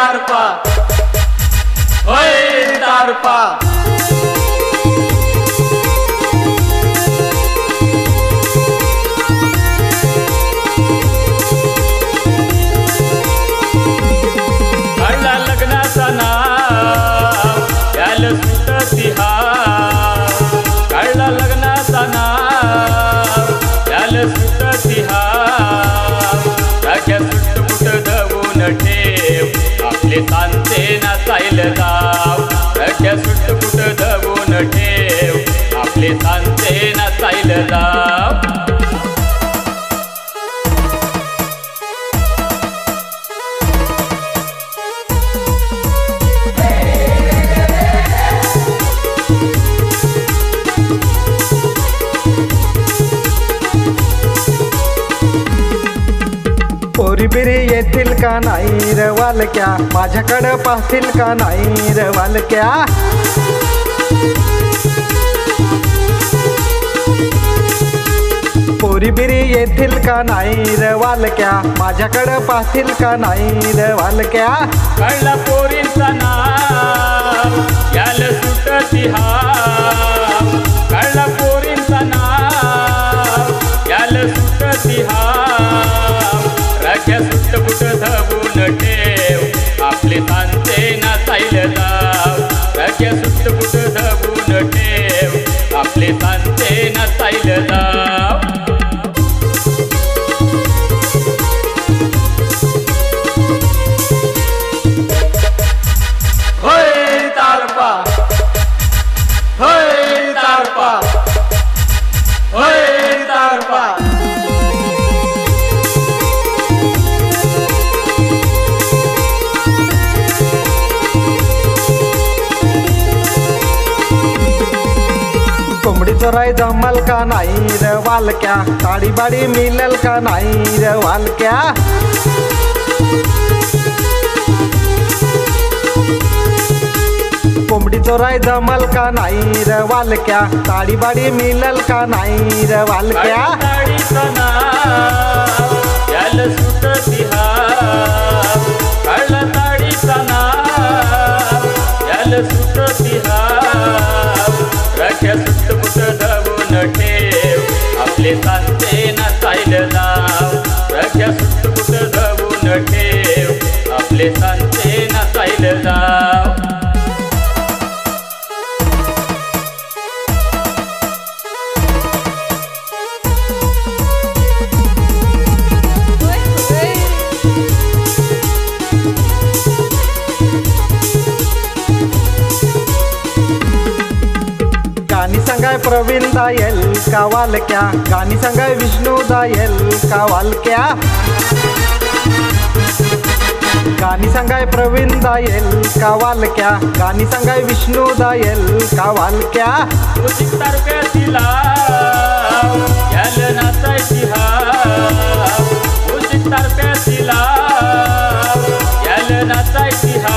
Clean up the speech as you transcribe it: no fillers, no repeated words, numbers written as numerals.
तारपा होय तारपा काढला लग्नाचा नाव याल सुटती हाव काढला लग्नाचा नाव याल सुटती हाव राख्या सुटमुट धवून ठेव आपले तांते नाचाईल जाव राख्या सुटमुट धवून ठेव आपले तांते नाचाईल जाव पोरी बिरी येतील का नाही र वालक्या माझ्याकडं पाहतील का नाही र वालक्या पोरी बिरी येतील का नाही र वालक्या माझ्याकडं पाहतील का नाही र वालक्या काढला पोरींचा नाव याल सुटती हाव काढला पोरींचा नाव याल सुटती हाव राख्या सुटबुट धवून ठेव आपले तांते नाचाईल जाव राख्या सुटबुट धवून ठेव आपले तांते नाचाईल जाव होय तारपा होय तारपा होय तारपा कोंबडी चोराय जमल का नाही र वालक्या ताडी बाडी मिळल का नाही र वालक्या कोंबडी चोराय जमल का नाही र वालक्या ताडी बाडी मिळल का नाही र वालक्या ताडीचं नाव याल सुटती हाव काढला ताडीचं नाव याल सुटती हाव राख्या सुटमुट धवून ठेव आपले तांते नाचाईल जाव राख्या सुटमुट धवून ठेव आपले तांते नाचाईल जाव गाणी सांगाय प्रवीण दायल का वालक्या गाणी सांगाय विष्णू दायल का वालक्या गाणी सांगाय प्रवीण दायल का वालक्या गाणी सांगाय विष्णू दायल का वालक्या 30 रुपयाची लाव याल नाचायची हाव 30 रुपयाची लाव याल नाचायची हाव